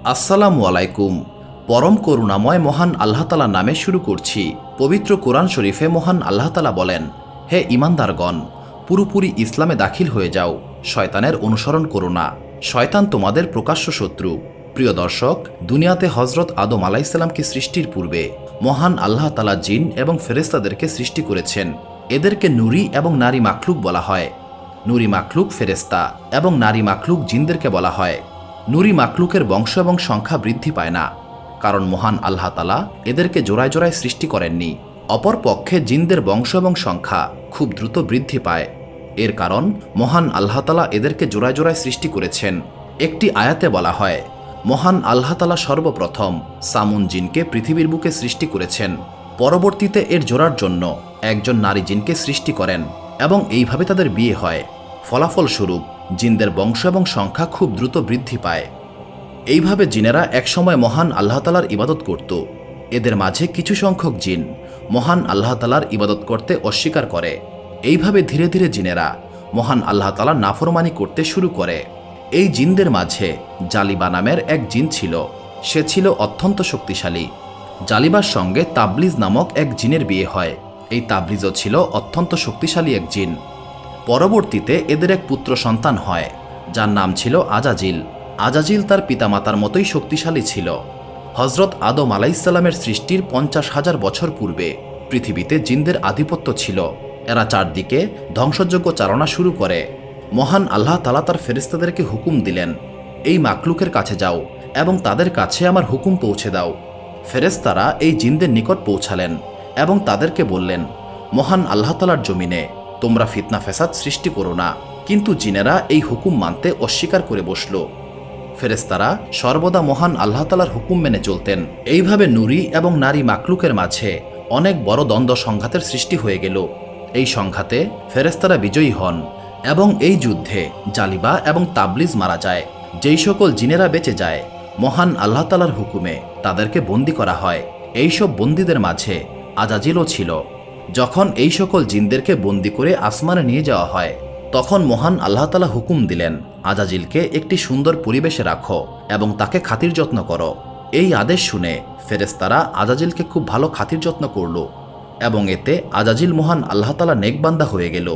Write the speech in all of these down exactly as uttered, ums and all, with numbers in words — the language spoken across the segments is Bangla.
আসসালামু আলাইকুম। পরম করুণাময় মহান আল্লাহ তাআলার নামে শুরু করছি। পবিত্র কোরআন শরীফে মহান আল্লাহ তাআলা বলেন, হে ঈমানদারগণ, পুরোপুরি ইসলামে দাখিল হয়ে যাও, শয়তানের অনুসরণ করো না, শয়তান তোমাদের প্রকাশ্য শত্রু। প্রিয় দর্শক, দুনিয়াতে হজরত আদম আলাইহিসসালামকে সৃষ্টির পূর্বে মহান আল্লাহ তাআলা জিন এবং ফেরেশতাদেরকে সৃষ্টি করেছেন। এদেরকে নুরি এবং নারী মাখলুক বলা হয়। নুরি মাখলুক ফেরেশতা এবং নারী মাখলুক জিনদেরকে বলা হয়। নুরি মাখলুকের বংশ এবং সংখ্যা বৃদ্ধি পায় না, কারণ মহান আল্লাহ তাআলা এদেরকে জোড়ায় জোড়ায় সৃষ্টি করেননি। অপরপক্ষে জিনদের বংশ এবং সংখ্যা খুব দ্রুত বৃদ্ধি পায়। এর কারণ মহান আল্লাহ তাআলা এদেরকে জোড়ায় জোড়ায় সৃষ্টি করেছেন। একটি আয়াতে বলা হয়, মহান আল্লাহ তাআলা সর্বপ্রথম সামুন জিনকে পৃথিবীর বুকে সৃষ্টি করেছেন, পরবর্তীতে এর জোড়ার জন্য একজন নারী জিনকে সৃষ্টি করেন এবং এইভাবে তাদের বিয়ে হয়। ফলাফলস্বরূপ জিনদের বংশ এবং সংখ্যা খুব দ্রুত বৃদ্ধি পায়। এইভাবে জিনেরা একসময় মহান আল্লাহ তাআলার ইবাদত করত। এদের মাঝে কিছু সংখ্যক জিন মহান আল্লাহ তাআলার ইবাদত করতে অস্বীকার করে। এইভাবে ধীরে ধীরে জিনেরা মহান আল্লাহ তাআলার নাফরমানি করতে শুরু করে। এই জিনদের মাঝে জালিবা নামের এক জিন ছিল। সে ছিল অত্যন্ত শক্তিশালী। জালিবার সঙ্গে তাবলিজ নামক এক জিনের বিয়ে হয়। এই তাবলিজও ছিল অত্যন্ত শক্তিশালী এক জিন। পরবর্তীতে এদের এক পুত্র সন্তান হয়, যার নাম ছিল আজাজিল। আজাজিল তার পিতামাতার মতোই শক্তিশালী ছিল। হজরত আদম আলাইহিসসালামের সৃষ্টির পঞ্চাশ হাজার বছর পূর্বে পৃথিবীতে জিনদের আধিপত্য ছিল। এরা চারদিকে ধ্বংসযজ্ঞ চালনা শুরু করে। মহান আল্লাহ তাআলা তার ফেরেশতাদেরকে হুকুম দিলেন, এই মাখলুকের কাছে যাও এবং তাদের কাছে আমার হুকুম পৌঁছে দাও। ফেরেশতারা এই জিনদের নিকট পৌঁছালেন এবং তাদেরকে বললেন, মহান আল্লাহ তাআলার জমিনে তোমরা ফিতনা ফেসাদ সৃষ্টি করো না। কিন্তু জিনেরা এই হুকুম মানতে অস্বীকার করে বসল। ফেরেশতারা সর্বদা মহান আল্লাহ তাআলার হুকুম মেনে চলতেন। এইভাবে নুরি এবং নারী মাখলুকের মাঝে অনেক বড় দ্বন্দ্ব সংঘাতের সৃষ্টি হয়ে গেল। এই সংঘাতে ফেরেশতারা বিজয়ী হন এবং এই যুদ্ধে জালিবা এবং তাবলিজ মারা যায়। যেই সকল জিনেরা বেঁচে যায়, মহান আল্লাহ তাআলার হুকুমে তাদেরকে বন্দী করা হয়। এইসব বন্দীদের মাঝে আজাজিলও ছিল। যখন এই সকল জিনদেরকে বন্দী করে আসমানে নিয়ে যাওয়া হয়, তখন মহান আল্লাহ তাআলা হুকুম দিলেন, আজাজিলকে একটি সুন্দর পরিবেশে রাখো এবং তাকে খাতির যত্ন করো। এই আদেশ শুনে ফেরেশতারা আজাজিলকে খুব ভালো খাতির যত্ন করল এবং এতে আজাজিল মহান আল্লাহ তাআলা নেকবান্দা হয়ে গেল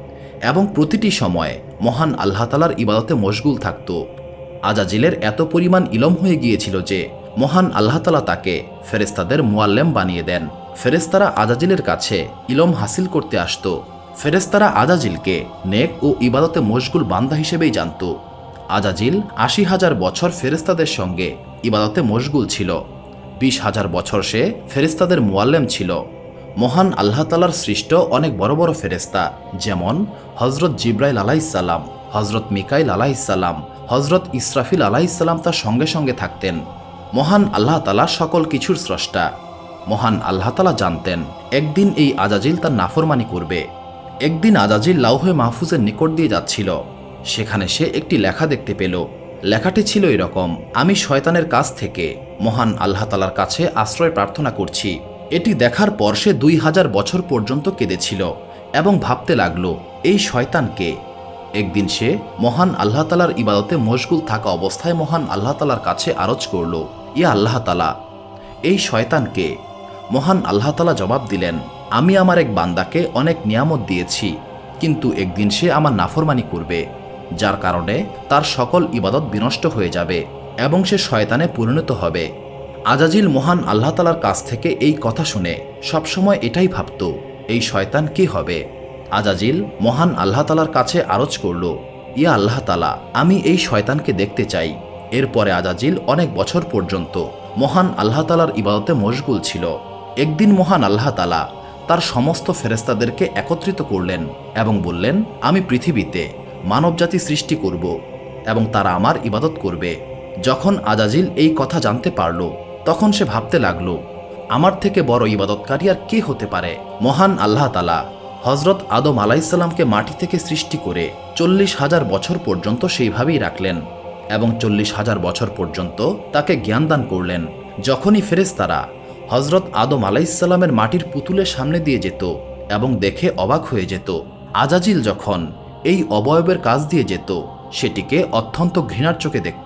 এবং প্রতিটি সময় মহান আল্লাহ তাআলার ইবাদতে মশগুল থাকত। আজাজিলের এত পরিমাণ ইলম হয়ে গিয়েছিল যে মহান আল্লাহ তাআলা তাকে ফেরেশতাদের মুআল্লেম বানিয়ে দেন। ফেরেশতারা আজাজিলের কাছে ইলম হাসিল করতে আসত। ফেরেশতারা আজাজিলকে নেক ও ইবাদতে মশগুল বান্দা হিসেবেই জানত। আজাজিল আশি হাজার বছর ফেরেশতাদের সঙ্গে ইবাদতে মশগুল ছিল। বিশ হাজার বছর সে ফেরেশতাদের মুআল্লেম ছিল। মহান আল্লাহ তাআলার সৃষ্ট অনেক বড় বড় ফেরেশতা, যেমন হজরত জিব্রাইল আলাইহিসসালাম, হজরত মিকাইল আলাইহিসসালাম, হজরত ইসরাফিল আলাইহিসসালাম তার সঙ্গে সঙ্গে থাকতেন। মহান আল্লাহ তাআলা সকল কিছুর স্রষ্টা। মহান আল্লাহ তাআলা জানতেন একদিন এই আজাজিল তার নাফরমানি করবে। একদিন আজাজিল লাউহে মাহফুজের নিকট দিয়ে যাচ্ছিল। সেখানে সে একটি লেখা দেখতে পেল। লেখাটি ছিল এরকম, আমি শয়তানের কাছ থেকে মহান আল্লাহ তাআলার কাছে আশ্রয় প্রার্থনা করছি। এটি দেখার পর সে দুই হাজার বছর পর্যন্ত কেঁদেছিল এবং ভাবতে লাগলো, এই শয়তানকে। একদিন সে মহান আল্লাহ তাআলার ইবাদতে মশগুল থাকা অবস্থায় মহান আল্লাহ তাআলার কাছে আরজ করল, ইয়া আল্লাহ তাআলা, এই শয়তানকে। মহান আল্লাহ তাআলা জবাব দিলেন, আমি আমার এক বান্দাকে অনেক নিয়ামত দিয়েছি, কিন্তু একদিন সে আমার নাফরমানি করবে, যার কারণে তার সকল ইবাদত বিনষ্ট হয়ে যাবে এবং সে শয়তানে পরিণত হবে। আজাজিল মহান আল্লাহ তাআলার কাছ থেকে এই কথা শুনে সবসময় এটাই ভাবত, এই শয়তান কি হবে। আজাজিল মহান আল্লাহ তাআলার কাছে আরজ করল, ইয়া আল্লাহ তাআলা, আমি এই শয়তানকে দেখতে চাই। এরপরে আজাজিল অনেক বছর পর্যন্ত মহান আল্লাহ তাআলার ইবাদতে মশগুল ছিল। একদিন মহান আল্লাহ তাআলা তার সমস্ত ফেরেশতাদেরকে একত্রিত করলেন এবং বললেন, আমি পৃথিবীতে মানবজাতি সৃষ্টি করব এবং তারা আমার ইবাদত করবে। যখন আজাজিল এই কথা জানতে পারল, তখন সে ভাবতে লাগল, আমার থেকে বড় ইবাদতকারী আর কে হতে পারে। মহান আল্লাহ তাআলা হজরত আদম আলাইহিসসালামকে মাটি থেকে সৃষ্টি করে চল্লিশ হাজার বছর পর্যন্ত সেইভাবেই রাখলেন এবং চল্লিশ হাজার বছর পর্যন্ত তাকে জ্ঞান দান করলেন। যখনই ফেরেশতারা হজরত আদম আলাইহিসসালামের মাটির পুতুলের সামনে দিয়ে যেত এবং দেখে অবাক হয়ে যেত, আজাজিল যখন এই অবয়বের কাজ দিয়ে যেত, সেটিকে অত্যন্ত ঘৃণার চোখে দেখত।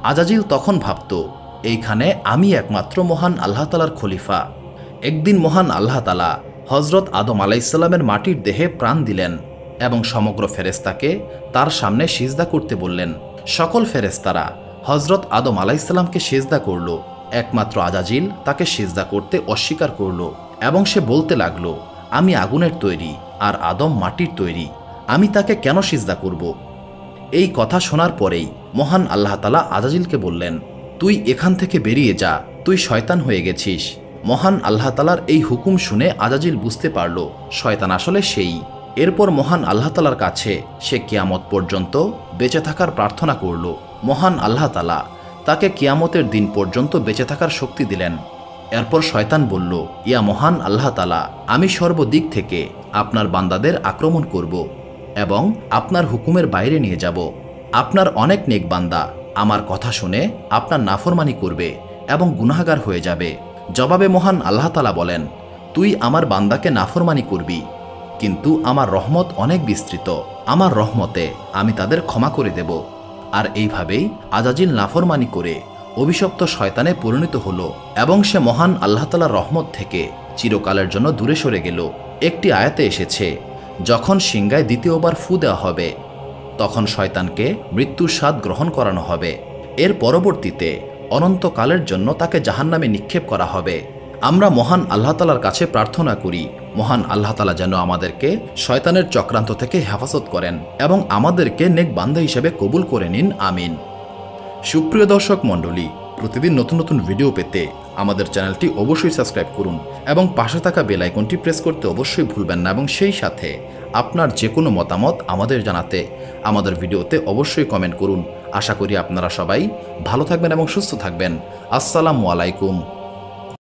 আজাজিল তখন ভাবত, এইখানে আমি একমাত্র মহান আল্লাহ তালার খলিফা। একদিন মহান আল্লাহ তালা হজরত আদম আলাইসাল্লামের মাটির দেহে প্রাণ দিলেন এবং সমগ্র ফেরেস্তাকে তার সামনে সিজদা করতে বললেন। সকল ফেরেস্তারা হজরত আদম আলাইসাল্লামকে সিজদা করল, একমাত্র আজাজিল তাকে সিজদা করতে অস্বীকার করল এবং সে বলতে লাগল, আমি আগুনের তৈরি আর আদম মাটির তৈরি, আমি তাকে কেন সিজদা করব? এই কথা শোনার পরেই মহান আল্লাহ তালা আজাজিলকে বললেন, তুই এখান থেকে বেরিয়ে যা, তুই শয়তান হয়ে গেছিস। মহান আল্লাহ তালার এই হুকুম শুনে আজাজিল বুঝতে পারল শয়তান আসলে সেই। এরপর মহান আল্লাহ তালার কাছে সে কিয়ামত পর্যন্ত বেঁচে থাকার প্রার্থনা করল। মহান আল্লাহ তালা তাকে কিয়ামতের দিন পর্যন্ত বেঁচে থাকার শক্তি দিলেন। এরপর শয়তান বলল, ইয়া মহান আল্লাহ তালা, আমি সর্বদিক থেকে আপনার বান্দাদের আক্রমণ করব এবং আপনার হুকুমের বাইরে নিয়ে যাব। আপনার অনেক নেক বান্দা আমার কথা শুনে আপনার নাফরমানি করবে এবং গুনাহগার হয়ে যাবে। জবাবে মহান আল্লাহ তালা বলেন, তুই আমার বান্দাকে নাফরমানি করবি, কিন্তু আমার রহমত অনেক বিস্তৃত, আমার রহমতে আমি তাদের ক্ষমা করে দেব। আর এইভাবেই আজাজিল নাফরমানি করে অভিশপ্ত শয়তানে পরিণত হল এবং সে মহান আল্লাহ তালার রহমত থেকে চিরকালের জন্য দূরে সরে গেল। একটি আয়াতে এসেছে, যখন সিংগায় দ্বিতীয়বার ফু দেওয়া হবে তখন শয়তানকে মৃত্যুর স্বাদ গ্রহণ করানো হবে। এর পরবর্তীতে অনন্তকালের জন্য তাকে জাহান্নামে নিক্ষেপ করা হবে। আমরা মহান আল্লাহ তালার কাছে প্রার্থনা করি, মহান আল্লাহ তালা যেন আমাদেরকে শয়তানের চক্রান্ত থেকে হেফাজত করেন এবং আমাদেরকে নেক বান্দা হিসেবে কবুল করে নিন, আমিন। সুপ্রিয় দর্শক মণ্ডলী, প্রতিদিন নতুন নতুন ভিডিও পেতে আমাদের চ্যানেলটি অবশ্যই সাবস্ক্রাইব করুন এবং পাশে থাকা বেল আইকনটি প্রেস করতে অবশ্যই ভুলবেন না এবং সেই সাথে আপনার যে কোনো মতামত আমাদের জানাতে আমাদের ভিডিওতে অবশ্যই কমেন্ট করুন। আশা করি আপনারা সবাই ভালো থাকবেন এবং সুস্থ থাকবেন। আসসালামু আলাইকুম।